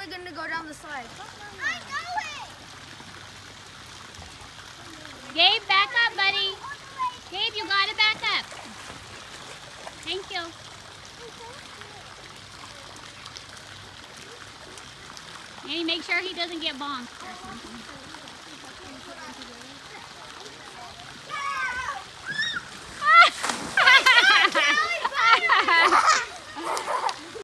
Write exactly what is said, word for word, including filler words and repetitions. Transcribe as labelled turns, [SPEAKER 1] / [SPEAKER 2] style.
[SPEAKER 1] probably going to go down the slide.
[SPEAKER 2] I know it!
[SPEAKER 3] Gabe, back up, buddy. Gabe, you got to back up. Thank you. Maybe make sure he doesn't get bonked or something.